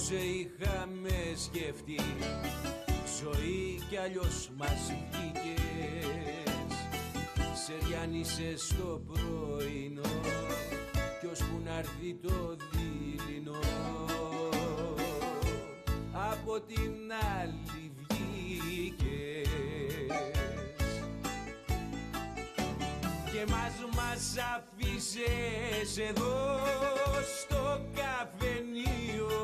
σε είχαμε σκεφτεί, ζωή κι αλλιώς μας βγήκες. Σε διάνυσες στο πρωινό κι ώσπου να έρθει το δειλινό, από την άλλη βγήκες. Και μας αφήσες εδώ στο καφενείο,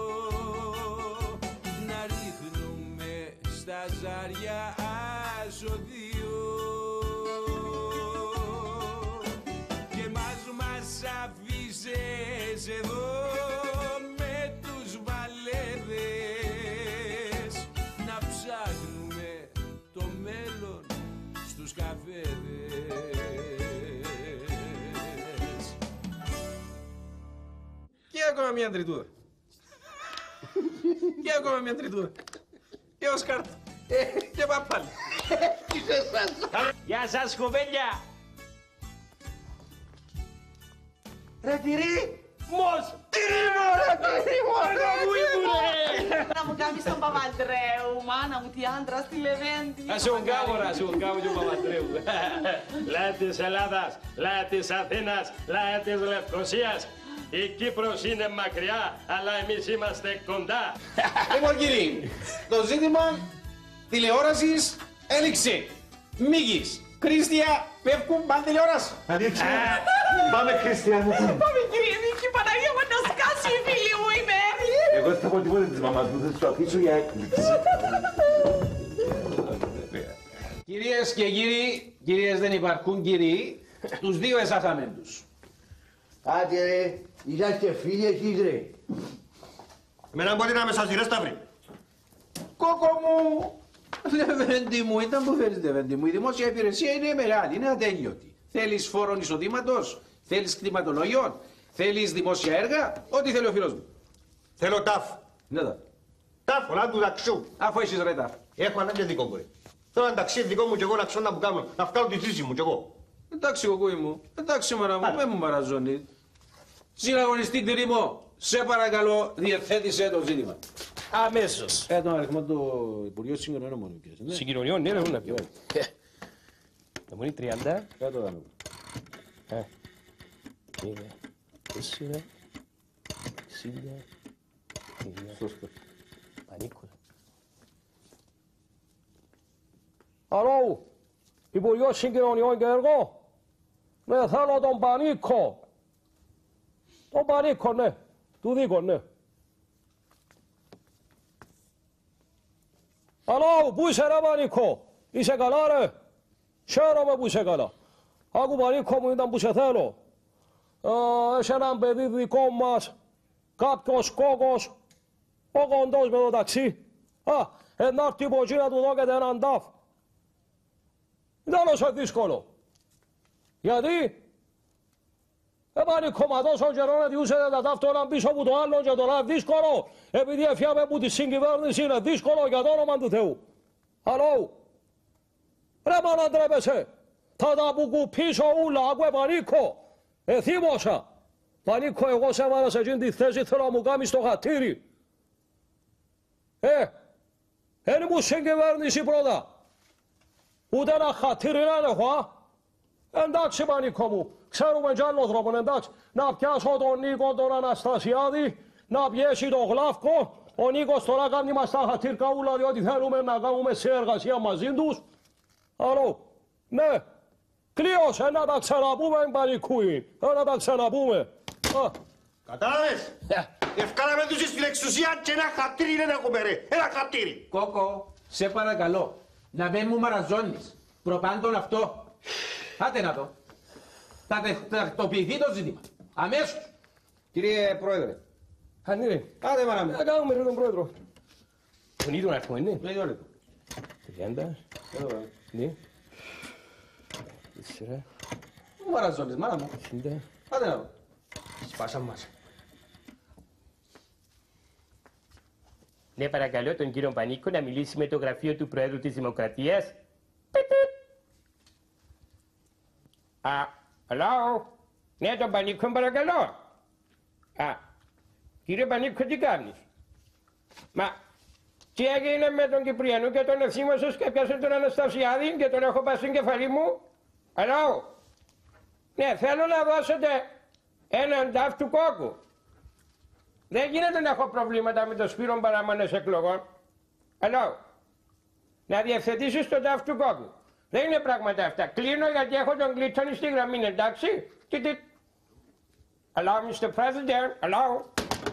να ρίχνουμε στα ζάρια αζωδίο. Και μας αφήσες εδώ με τους βαλέδες, να ψάχνουμε το μέλλον στους καφέδες. Και ακόμα μια τριτούδα. Και ακόμα μια τριτούδα. Και ο Σκάρτ. Και παπάλι. Γεια σας κοπέλια. Ρε τυρί! Μος! Τυρί μου ρε τυρί μου! Να μου κάνεις τον Παπαντρέου, μάνα μου, τι άντρας, τι Λεβέντη. Ας σου κάνω και ο Παπαντρέου. Λαέ της Ελλάδας, λαέ της Αθήνας, λαέ της Λευκωσίας. Η Κύπρος είναι μακριά, αλλά εμείς είμαστε κοντά. Λοιπόν κύριοι, το ζήτημα τηλεόρασης έληξε. Μίγης, Κρίστια, πέφτουν πάνε τηλεόραση. Αδείξε, πάμε Χριστιανό. Πάμε κύριε Νίκη, Παναγία μου, να σκάσει η φίλη μου είμαι. Εγώ δεν θα πω τίποτα της μαμάς μου, θα σου αφήσω για έκπληξη. Κυρίες και κύριοι, κυρίες δεν υπάρχουν κύριοι, τους δύο εσάχαμε τους. Άντε ρε, είσαστε φίλοι εσείς ρε. Εμένα μπορεί να με σας ρε Σταύρη. Κόκο μου, Λεβέντη μου, ήταν που φέρεις Λεβέντη μου, η δημόσια υπηρεσία είναι μεγάλη, είναι ατέλειωτη. Θέλεις φόρον εισοδήματος, θέλεις κτηματολόγιο, θέλεις δημόσια έργα, ό,τι θέλει ο φίλος μου. Θέλω τάφ. Ναι τα. Τάφ, όλα του ταξιού. Αφού έχεις ρε τάφ. Έχω ανάγκη δικό μου ρε. Θέλω ένα ταξί δικό μου κι εγώ να ξέρω να που κάνω, να βγάλω τη ζήση μου κι εγώ. Εντάξει κοκκούι μου, εντάξει μωρά μου, με μου μαραζώνεις. Συναγωνιστή Τυρίμο, σε παρακαλώ διευθέτησε το ζήτημα. Αμέσως. Τον αριθμό του Υπουργείου Συγκοινωνιών μόνο πιέσε, ναι. Συγκοινωνιών, ναι, έχουν να πιω. Να μου είναι 30. Κάτω δάμε. 4, 60, Σωστό. Πανίκολα. Αλλού, Υπουργός Συγκοινωνιών και εγώ. Ναι, θέλω τον Πανίκο. Τον Πανίκο, ναι. Του δίκο, ναι. Αλλού, πού είσαι ρε Πανίκο. Είσαι καλά ρε. Χαίρομαι που είσαι καλά. Άκου Πανίκο μου, ήταν που σε θέλω. Έχει έναν παιδί δικό μας, κάποιος κόκκος, ο κοντός με το ταξί. Να έρθει από εκεί να του δώκεται έναν τάφ. Ήταν όσο δύσκολο. Γιατί Πανίκο, μα τόσο καιρό να διούσετε τα τάφ το έναν πίσω από το άλλο και τώρα δύσκολο. Επειδή έφυγαμε από τη συγκυβέρνηση είναι δύσκολο για το όνομα του Θεού. Αλλού. Ρε μα να ντρέπεσαι. Θα τα αποκουπήσω ούλα, άκουε Πανίκο. Θύμωσα. Πανίκο, εγώ σε έβαλα σε εκείνη τη θέση, θέλω να μου κάνεις το χατήρι. Είναι μου συγκυβέρνηση πρώτα. Ούτε ένα χατήρι να έχω, Εντάξει Πανίκο μου, ξέρουμε κι άλλο τρόπο, εντάξει. Να πιάσω τον Νίκο τον Αναστασιάδη, να πιέσει τον Γλάφκο. Ο Νίκος τώρα κάνει μας τα χατήρκα ούλα, διότι θέλουμε να κάνουμε συνεργασία μαζί τους. Αλλού, ναι. Κλείωσε, να τα ξαναπούμε, Πανικούι. Να τα ξαναπούμε. Κατάλαβες. Ευκάλαμε τους στην εξουσία και ένα χατήρι είναι να έχουμε ρε. Ένα χατήρι. Κόκο, σε παρακαλώ, να μην μου μαραζώνεις. Προπάντων αυτό. Άτε να το. Θα τακτοποιηθεί το ζήτημα. Αμέσως. Κύριε Πρόεδρε. Ανήρε, Άντε μάνα με. να κάνουμε ρε τον Πρόεδρο. Τον ίδιο αριθμό είναι. Το ίδιο λεπτό. 30, ναι. 4, Μου μαραζώνεις, μάνα μου. 60. Άντε να το. Σπάσα μας. Ναι, παρακαλώ τον κύριο Πανίκο να μιλήσει με το γραφείο του Προέδρου της Δημοκρατίας. Hello. Ναι, τον Πανίκο παρακαλώ. Κύριε Πανίκο, τι κάνεις. Μα τι έγινε με τον Κυπριανό και τον ευθύμωσες και πιάσε τον Αναστασιάδη και τον έχω πάει στην κεφαλή μου. Αλλάω. Ναι, θέλω να δώσετε έναν τάφ του κόκκου. Δεν γίνεται να έχω προβλήματα με το Σπύρο παραμονές εκλογών. Αλλάω. Να διευθετήσεις τον τάφ του κόκκου. Δεν είναι πράγματα αυτά. Κλείνω γιατί έχω τον Κλίτσονη στη γραμμή, εντάξει. Allow, Mr. President, allow.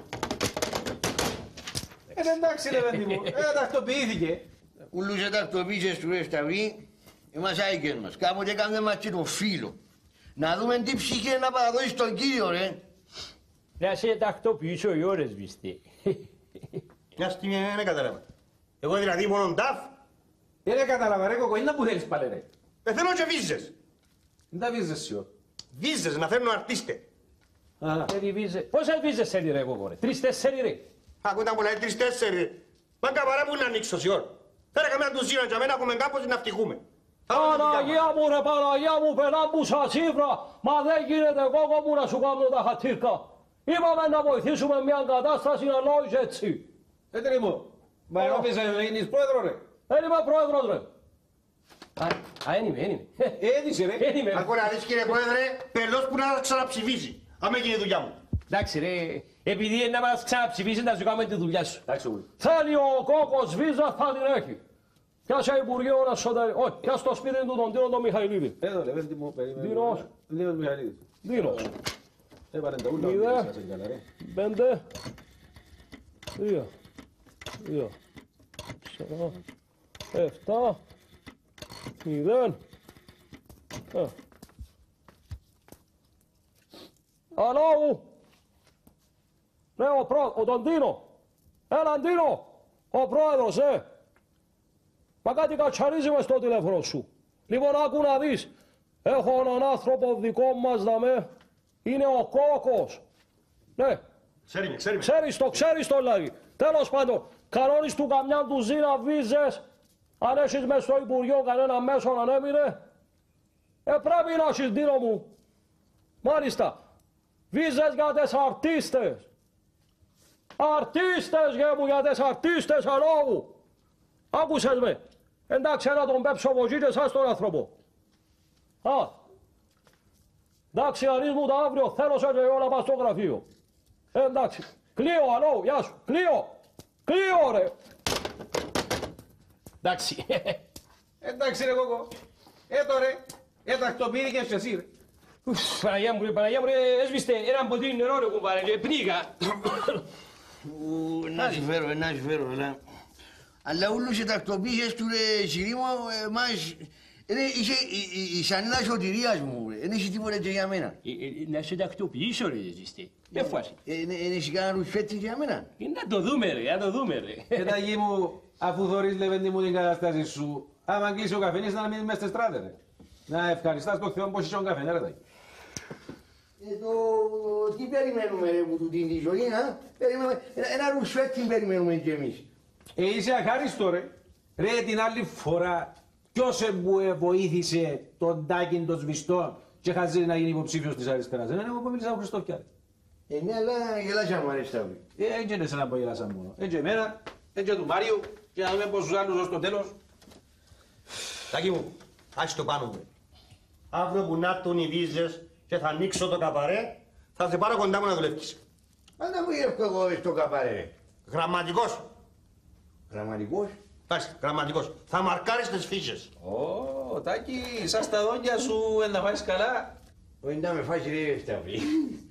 Εντάξει ρε παιδί μου, τακτοποιήθηκε. Ούλους τακτοποίησες του ρε Σταυρή, εμάς άικες μας. Κάποτε κάνουμε μας και το φίλο. Να δούμε τι ψυχή να παραδώσεις τον κύριο ρε. Να σε τακτοποιήσω οι ώρες, βιστέ. Μια στιγμή δεν κατάλαβα. Εγώ δηλαδή μόνον ταφ. Δεν κατάλαβα ρε κοκό, είναι που θέλεις πάλι ρε. Θέλω και βίζες. Δεν τα βίζεις σιώ. Βίζες να φέρνω αρτίστε. Πόσες βίζες θέλει ρε κοκό ρε, 3-4 ρε. Ακούτε μου λέει 3-4 ρε. Μα καπαρά που να ανοίξω σιώ. Φέρε καμιά τουζίνα για μένα έχουμε κάπως να φτυχούμε. Παναγία μου ρε, Παναγία μου, πενάμπουσα τσίφρα. Μα δεν γίνεται κόκο μου να σου κάνω τα χατήρκα. Είπαμε να βοηθήσουμε μια κατάσταση να νόησε έτσι. Έτρε μου, μα εγώ πήσα να γίνεις πρόεδρο ρε. Δεν είμαι πρόεδρος ρε. Εν είμαι. Έδισε ρε. Εν είμαι. Ακούω να δεις κύριε πρόεδρε, πελός που να ξαναψηφίζει. Άμα γίνει η δουλειά μου. Εντάξει ρε, επειδή να μας ξαναψηφίσει να σου κάνουμε τη δουλειά σου. Εντάξει ούλου. Θέλει ο κόκκος βίζα θα την έχει. Πιάσε Υπουργείο Εσωτερικών. Όχι, πιάσε το σπίτι του τον Τίνο τον Μιχαηλίδη. Εδώ ρε, βέντε μου, περίμενε. Δίνος. Δίνος Μιχαηλίδης. Δίνος. Έβαλε τα ούλα, Μηδέ. σας έκανα ρε. 5, 2, 2, 7, 0. Αλάου. Ναι, ο τον Τίνο. Έλα Τίνο. Ο πρόεδρος, Μα κάτι κατσαρίζει μες στο τηλέφωνο σου. Λοιπόν, άκου να δεις. Έχω έναν άνθρωπο δικό μας δαμέ. Είναι ο Κόκκος. Ναι. Ξέρεις το δηλαδή. Τέλος πάντων, κανόνεις του καμιά του ζήνα βίζες. Αν έχεις μες στο Υπουργείο κανένα μέσο να έμεινε. Πρέπει να έχεις Δίνο μου. Μάλιστα. Βίζες για τις αρτίστες. Αρτίστες για τις αρτίστες αλόγου. Άκουσες με. Εντάξει, να τον πέψω από εκεί και εσάς τον άνθρωπο. Εντάξει, αρείς μου τα αύριο, θέλω σε και όλα πας στο γραφείο. Εντάξει, κλείω, αλό, γεια σου, κλείω ρε. Εντάξει. Εντάξει ρε κόκο. Ρε, τακτοποιήθηκες και εσύ ρε. Παναγιά μου, έσβηστε έναν ποτήρι νερό ρε κουμπάρε και πνίγα. Να σου φέρω, αλλά... Αλλά ούλους οι τακτοποίησες του ρε Σιρήμο, εμάς... Ρε, είσαι η σανίδα σωτηρίας μου, ρε. Δεν έχει τίποτα και για μένα. Να σε τακτοποιήσω ρε, ζήστε. Δεν φάση. Δεν έχει κανένα ρουσφέτσι για μένα. Να το δούμε ρε. Παιδάκι μου, αφού θωρείς Λεβέντη μου την κατάσταση σου, άμα κλείσει ο καφενής να μείνεις μες στις στράτες ρε. Να ευχαριστάς τον Θεό πως είσαι ο καφενέ ρε τάκι. Τι περιμένουμε ρε μου τούτη τη ζωή, ένα ρουσφέτσι περιμένουμε κι εμείς. Είσαι αχάριστο ρε. Ρε την άλλη φορά ποιος βοήθησε τον Τάκιν των Σβηστών και χαζεί να γίνει υποψήφιος της αριστεράς. Δεν είναι εγώ που μίλησα από Χριστόφια. Ναι, αλλά γελάσαμε αρεστάβη. Έτσι είναι εσένα που γελάσαμε μόνο. Έτσι εμένα, έτσι του Μάριου και να δούμε πόσους άλλους ως το τέλος. Τάκη μου, άχι το πάνω μου. Αύριο που να τον οι βίζες και θα ανοίξω το καπαρέ, θα σε πάρω κοντά μου να δουλεύεις. Αλλά να μου γεύω εγώ στο καπαρέ ρε. Γραμματικός. Γραμματικός. Εντάξει, γραμματικός. Θα μαρκάρεις τις φύσες. Ω, Τάκη, σαν στα δόντια σου να φάεις καλά. Όχι να με φάσει ρε Σταυρή.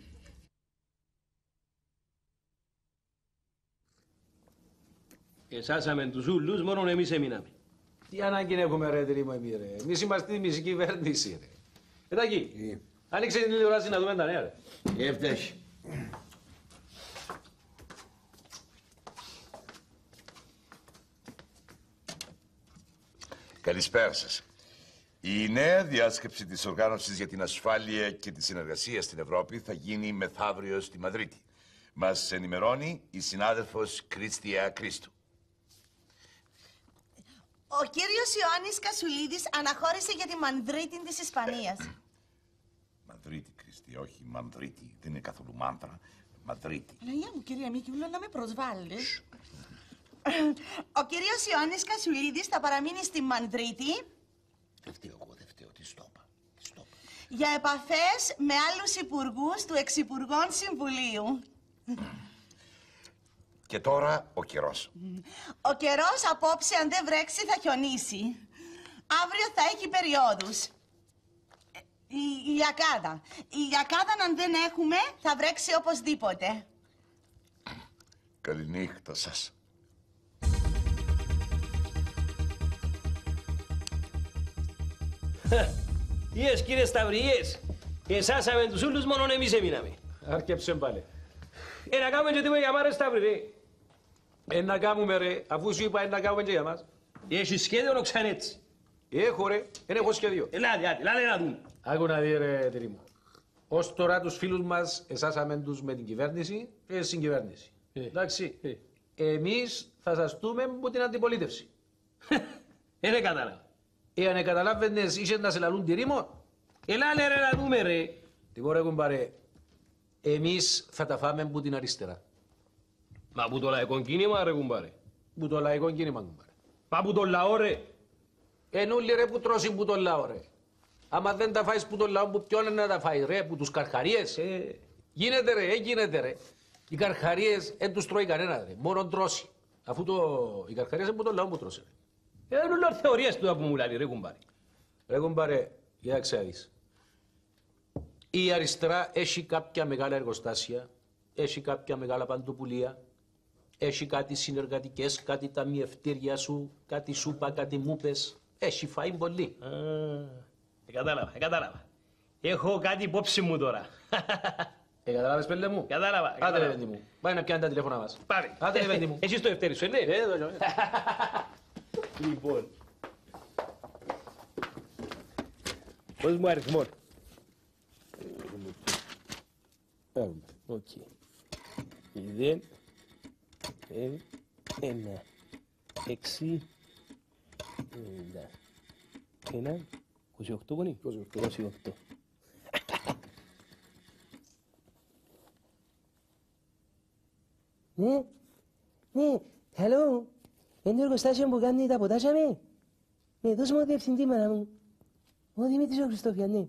Εσάσαμε τους ούλους, μόνο εμείς έμειναμε. Τι ανάγκη έχουμε ρε τρίμο εμείς ρε. Εμείς είμαστε η μισή κυβέρνηση ρε. Τάκη, άνοιξε την τηλεόραση να δούμε τα νέα ρε. Έφτασε. Καλησπέρα σας. Η νέα διάσκεψη της Οργάνωσης για την Ασφάλεια και τη Συνεργασία στην Ευρώπη θα γίνει μεθαύριο στη Μαδρίτη. Μας ενημερώνει η συνάδελφος Κρίστια Κρίστου. Ο κύριος Ιωάννης Κασουλίδης αναχώρησε για τη Μανδρίτη της Ισπανίας. Μαδρίτη, Κρίστια, όχι Μανδρίτη. Δεν είναι καθόλου μάντρα. Μαδρίτη. Παναγία μου, κυρία Μίκη, να με προσβάλλεις. Ο κύριος Ιωάννης Κασουλίδης θα παραμείνει στη Μανδρίτη. Δεν φταίω εγώ, δεν φταίω. Τι στόπα. Για επαφές με άλλους υπουργούς του Εξυπουργών Συμβουλίου. Και τώρα ο καιρός. Ο καιρός απόψε, αν δεν βρέξει, θα χιονίσει. Αύριο θα έχει περιόδους. Η ηλιακάδα. Η ηλιακάδα, αν δεν έχουμε, θα βρέξει οπωσδήποτε. Καληνύχτα σας. Ιες κύριε Σταυριές, εσάσαμε τους ούλους μόνον εμείς έμειναμε. Άρκεψε πάλι. Να κάνουμε και τίποτα για μάρες Σταύρη ρε. Να κάνουμε ρε, αφού σου είπα να κάνουμε και για μας. Έχεις σχέδιο να ξανέτσι. Έχω ρε, δεν έχω σχέδιο. Ελάτε να δούμε. Άκου να δει ρε τυρί μου. Ως τώρα τους φίλους μας εσάσαμε τους με την κυβέρνηση και συγκυβέρνηση. Εντάξει. Εμείς θα σας δούμε από την αντιπολίτευση. Δεν κατάλαβα. Εάν καταλάβαινες είσαι να σε λαλούν τυρί μου. Ελάτε ρε να δούμε ρε. Τι μπορεί κουμπάρε. Εμείς θα τα φάμε από την αριστερά. Μα που το λαϊκό κίνημα ρε κουμπάρε. Που το λαϊκό κίνημα κουμπάρε. Μα που το λαό ρε. Ενούλοι ρε που τρώσει που το λαό ρε. Άμα δεν τα φάεις που το λαό που ποιον είναι να τα φάει ρε, που τους καρχαρίες. Γίνεται ρε, γίνεται ρε. Οι καρχαρίες δεν τους τρώει κανένα ρε, μόνο τρώσει. Αφού οι καρχαρίες είναι που το λαό που τρώσει ρε. Είναι όλα θεωρίες του που μου λέει ρε κουμπάρε. Ρε κουμπάρε, για να ξέρεις. Η αριστερά έχει κάποια μεγάλα εργοστάσια, έχει κάποια μεγάλα παντοπουλία, έχει κάτι συνεργατικές, κάτι ταμιευτήρια σου, κάτι σούπα, κάτι μούπες. Έχει φάει πολύ. Κατάλαβα. Έχω κάτι υπόψη μου τώρα. Κατάλαβες πέλε μου. Κατάλαβα. Άντε ρε πέντε μου. Πάει να πιάνει τα τηλέφωνα μας. Πάρε. Άντε ρε πέντε μου. Εσείς το ευτέρι σου, ναι. Λοιπόν. Πώς μου αριθμόν. Οκ. 0, 1, 6, 1, 28 πονεί. 28. Ναι, hello. Είναι το εργοστάσιο που κάνει τα ποτάσια με. Ναι, δώσ' μου διευθυντή μάνα μου. Ο Δημήτρης ο Χριστόφια, ναι.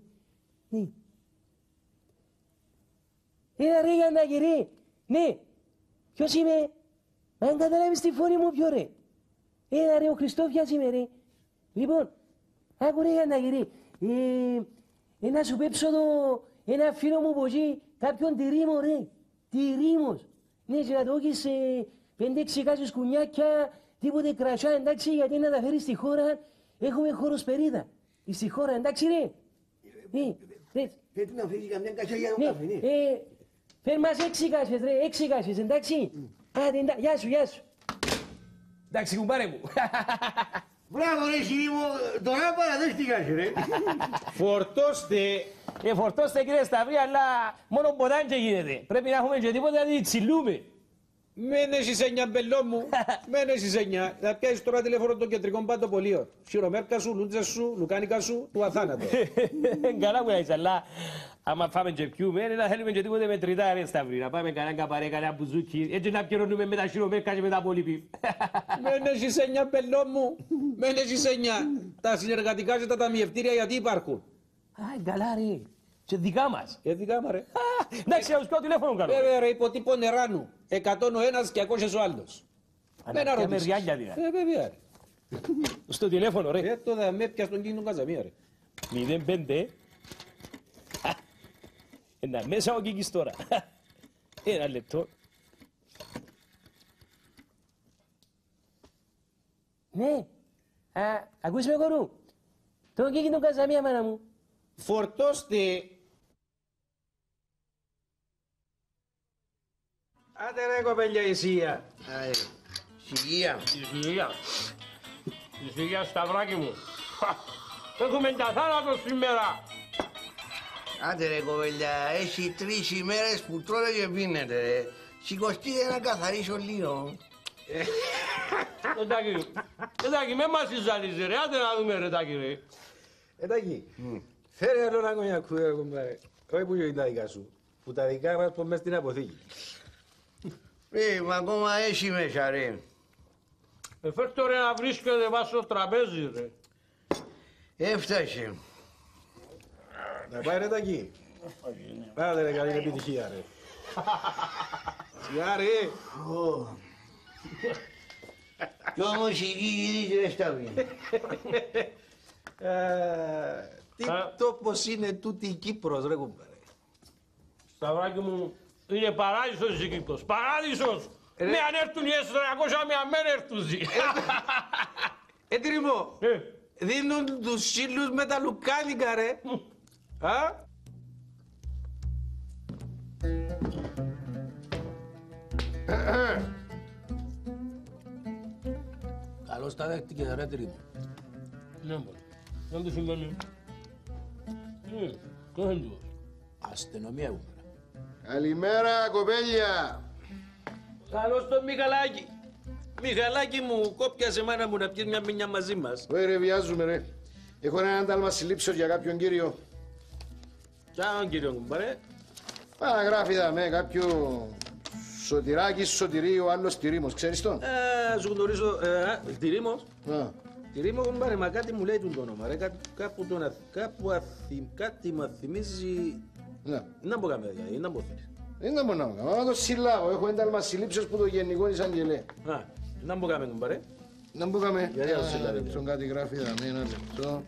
Έλα ρε Γιαντάκη, ναι. Ποιος είμαι? Αν καταλάβεις τη φωνή μου ποιο ρε. Έλα ρε, ο Χριστόφιας είμαι ρε. Λοιπόν, άκου ρε Γιαντάκη, να σου πέψω ένα φίλο μου από εκεί, κάποιον τυρίμο ρε. Τυρίμος. Ναι, και να το έχεις 5-6 κάσες κουνιάκια, τίποτε κρασιά, εντάξει, γιατί να τα φέρεις στη χώρα, έχουμε χωροσπερίδα. Στη χώρα, εντάξει ρε. Ναι, Πρέπει να φέρεις καμιά κασιά για να καφέ, ναι. Φέρ μας 6 κάσες ρε, 6 κάσες, εντάξει. Άντε, γεια σου. Εντάξει, κουμπάρε μου. Μπράβο ρε Σιρή μου, τώρα παραδέχτηκα ρε. Φορτώστε κύριε Σταυρή, αλλά μόνο ποτάντια γίνεται. Πρέπει να έχουμε και τίποτα να τσιλούμε. Μεν έχεις 9 μπελό μου, μεν έχεις 9. Θα πιάσεις τώρα τηλέφωνο των κεντρικών παντοπολίων. Σιρομέρκα σου, λούτζες σου, λουκάνικα σου, του αθάνατο. Καλά που είσαι, αλλά άμα φάμε και πιούμε, να θέλουμε και τίποτε μετρητά ρε Σταυρή. Να πάμε κανένα καπαρέ, κανένα μπουζούκι, έτσι να πιερώνουμε με τα σιρομέρκα και με τα πολύπη. Μεν έχεις 9 μπελό μου, μεν έχεις 9. Τα συνεργατικά και τα ταμιευτήρια γιατί υπάρχουν. Α, καλά ρε. Και δικά μας. Δικά μα ρε. Εντάξει, να τους πιάω τηλέφωνο κάνω. Βέβαια ρε, υποτύπω νεράνου. 100 ο ένας και 200 ο άλλος. Και με ριάλια δηλαδή. Βέβαια ρε. Στο τηλέφωνο ρε. Το θα με πια στον κίνητο Καζαμία ρε. 05. Ένα μέσα ο Κίκης τώρα. Ένα λεπτό. Ναι. Ακούς με κορού. Το Κίκη τον Καζαμία μάνα μου. Φορτώστε. Άντε ρε κοπέλια Ισία. Σιγεία. Ισηγία Σταυράκι μου. Έχουμε τα θάνατο σήμερα. Άντε ρε κοπέλια, έχει 3 ημέρες που τρώτε και πίνετε ρε. Σηκωστείτε να καθαρίσω λίγο. Εντάκι, με μας συζάλιζε ρε, άντε να δούμε ρε τάκι ρε. Εντάξει, φέρε άλλο ένα κονιακού ρε κομπάρε. Όχι που είναι τα δικά σου, που τα δικά μας πω μες στην αποθήκη. Μα ακόμα έχει μέσα ρε. Φέρτε ρε να βρίσκεται βάσει στο τραπέζι ρε. Έφτασε. Να πάει ρε Τακί. Πάτε ρε, καλή επιτυχία ρε. Σιγά ρε. Κι όμως η γη δεν στάβει. Τι τόπος είναι τούτη η Κύπρος ρε κουμπάρε. Σταυράκι μου, είναι παράδεισος η Κύπρος. Παράδεισος! Με αν έρθουν οι S300, με αμέν έρθουν. Τρίμο, δίνουν τους σύλλους με τα λουκάνικα ρε. Α? Καλώς τα δέχτηκες ρε Τρίμο. Ναι, μπορεί. Δεν το σημαίνει. Το έντος. Αστυνομία κουμπάρε. Καλημέρα, κοπέλια. Καλώς τον Μιχαλάκη. Μιχαλάκη μου, κόπιασε μάνα μου να πιεις μια μηνιά μαζί μας. Ρε, βιάζουμε ρε. Έχω ένα ένταλμα συλλήψεως για κάποιον κύριο. Ποιον κύριο κουμπάρε. Παραγράφει με κάποιο Σωτηράκης Σωτηρίου, άλλος Τυρίμος. Ξέρεις τον? Σου γνωρίζω. Τυρίμος. Α. Τυρίμο κουμπάρε, μα κάτι μου λέει το όνομα ρε. Κάτι μου θυμίζει. Ναι. Να πω καμία, να πω θέλεις. Δεν μπορώ να κάνω. Να το συλλάβω. Έχω ένταλμα συλλήψεως που το Γενικό Εισαγγελέα. Να πω καμία κουμπάρε. Να μπούκαμε. Γιατί να το συλλάβει. Στον κάτι γράφει ένα λεπτό.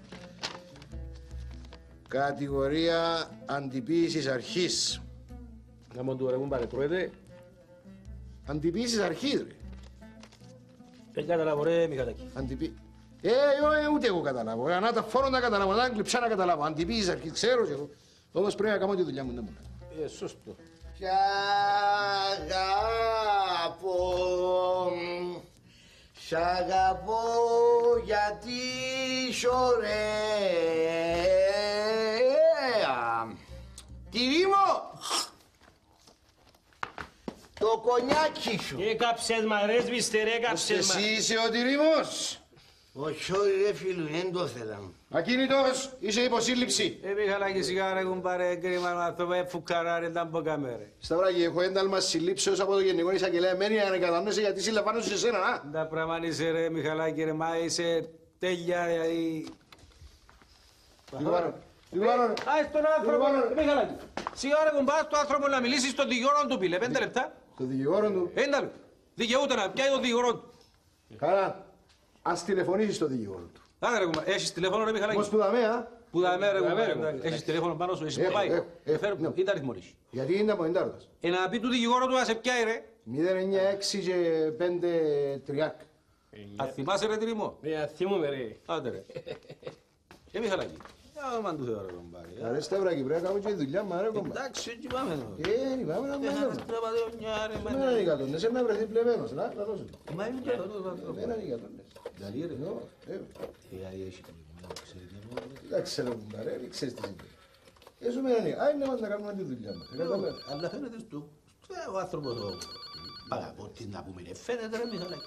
Κατηγορία αντιποίησης αρχής. Να μου του ρε κουμπάρε, τρώετε. Αντιποίησης αρχής ρε. Δεν καταλάβω ρε Μιχαλάκη. Ούτε εγώ καταλάβω. Αν τα φόρο να καταλάβω, αν κλειψά να καταλάβω. Αντιποίησης αρχής, ξέρω και εγώ. Όμως πρέπει να κάνω τη δουλειά μου, δεν μπορώ. Σωστό. Σ' αγαπώ, σ' αγαπώ γιατί είσαι ωραία. Τυρίμο, το κονιάκι σου. Έκαψες μα ρε σβήστε ρε, έκαψες μα. Εσύ είσαι ο Τυρίμος. Όχι ρε φίλου, δεν το ήθελα. Ακίνητος, είσαι υποσύλληψη. Μιχαλάκη σιγά ρε κουμπάρε, κρίμα να το φουκαρά ρε, να πω καμία ρε. Σταυράκη, έχω ένταλμα συλλήψεως από το Γενικό Εισαγγελέα. Μένει να κατανοήσει γιατί συλλαμβάνω σε σένα, α. Τα πράγματα είσαι ρε Μιχαλάκη ρε, μα είσαι τέλεια δηλαδή. Άι στον άνθρωπο, Μιχαλάκη. Σιγά ρε κουμπά, στον άνθρωπο να μιλήσεις στον δικηγόρο του πήλε, 5 λεπτά. Το δικηγόρο του. Ένταλο, δικαιούται να πιάει τον δικηγόρο του. Καλά, ας τηλεφωνήσεις στον δικηγόρο του. Άντε ρε κουμπά, έχεις τηλέφωνο ρε Μιχαλάκη. Πώς που δαμε, α. Που δαμε ρε κουμπά, έχεις τηλέφωνο πάνω σου, έχεις που πάει. ναι. Ή τα αριθμονείς. Γιατί είναι από εντάρτας. Να πει του δικηγόρο του να σε πιάει ρε. 096 και 5 τριάκ. Αν θυμάσαι ρε Τυρίμο. Ναι, θυμούμαι ρε. Άντε ρε. Μιχαλάκη. Άμα του θεώ ρε κομπάρε. Αρέ Σταυράκη, πρέπει να κάνουμε και τη δουλειά μας ρε κομπάρε. Εντάξει, έτσι πάμε εδώ. Πάμε να Έχανες κάνουμε. τραπαδεωνιά ρε. Δεν είναι ανικατόνες, να βρεθεί πλεμένος. Να δώσω του. Μα είναι και αυτό το άνθρωπο. Δεν είναι ανικατόνες. Δηλαδή ρε. Ε, έχει πληγωμένο, ξέρετε μόνο. Εντάξει ρε κομπάρε, δεν ξέρεις τι συμβαίνει. Έσου με είναι, άι να μας να κάνουμε τη δουλειά μας. Αλλά φαίνεται στο... Ο άνθρωπος εδώ. Αγαπώ τι να πούμε, φαίνεται ρε Μιχαλάκη.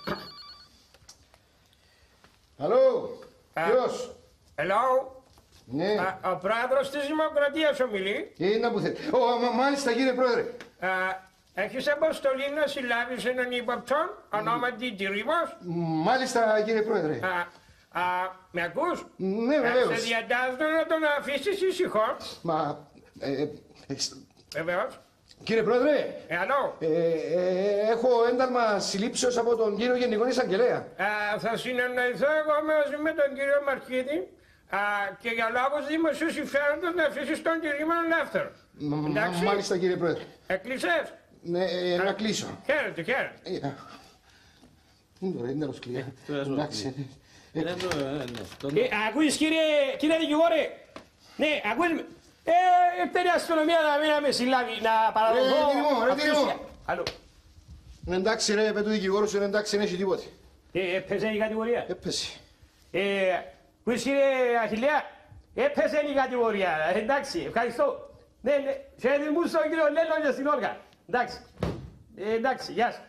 Αλλό, ποιος. Hello. Ναι, Ο πρόεδρος της Δημοκρατίας ομιλεί. είναι που θέλει. Μάλιστα κύριε πρόεδρε. Έχεις αποστολή να συλλάβεις έναν ύποπτο, ονόματι Τυρίμος. Μάλιστα κύριε πρόεδρε. Με ακούς? Ναι, Σε βεβαίως. διατάζω να τον αφήσεις ησυχό. Μα, Βεβαίως. κύριε πρόεδρε, Αλλό. έχω ένταλμα συλλήψεως από τον κύριο Γενικό Εισαγγελέα. Θα συνεννοηθώ εγώ μαζί με τον κύριο Μαρκίδη και για λόγους δημοσίου συμφέροντος να αφήσεις τον Τυρίμο ελεύθερο. Εντάξει. Μάλιστα κύριε πρόεδρε. Έκλεισες. Ναι, να κλείσω. Χαίρετε, χαίρετε. Είναι τέλος κλειά. Εντάξει. Ακούεις κύριε δικηγόρε. Ναι, ακούεις με. Ήρθε η αστυνομία να με συλλάβει, να παραδοθώ. Ρε Τυρίμο. Αλλού. Εντάξει ρε, πέ του δικηγόρου σου, εντάξει, δεν έχει τίποτε. Έπαιζε η κατηγορία. Έπεσε. Ακούεις κύριε Αχιλλέα. Έπαιζε η κατηγορία. Εντάξει, ευχαριστώ. Ναι, χαίρετε μου στον κύριο Λέλο και στην Όλγα. Εντάξει. Εντάξει, γεια σου.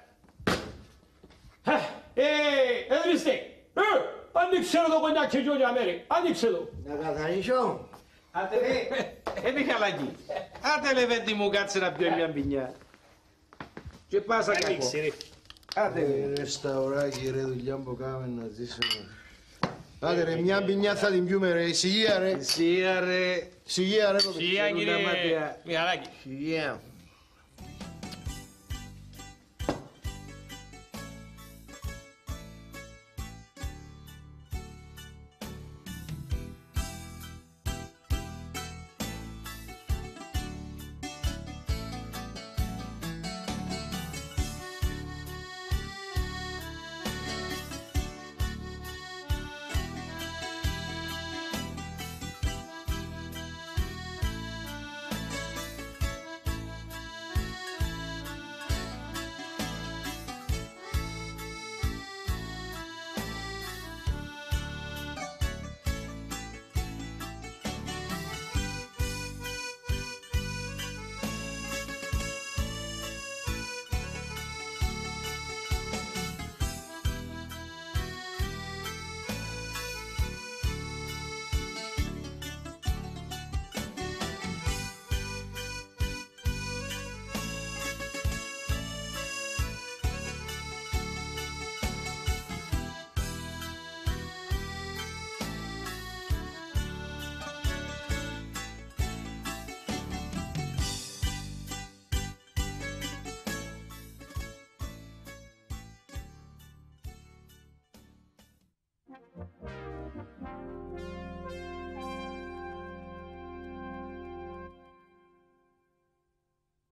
Εδρύστε. Ανοίξε εδώ το κονιάκι και όλια μέρη. Ανοίξε εδώ. Να καθαρίσω. Άντε ρε, Μιχαλάκη. Άντε ρε βέντη μου, κάτσε να πιω μια μπινιά. Και πάσα κακό. Ανοίξε ρε. Άντε. Ρε στα ωράκι ρε δουλειά που κάμε να ζήσουμε. Άντε ρε, μια μπινιά θα την πιούμε ρε. Ησυχία ρε. Ησυχία ρε. Ησυχία ρε. Σιγά κύριε Μιχαλάκη. Ησυχία.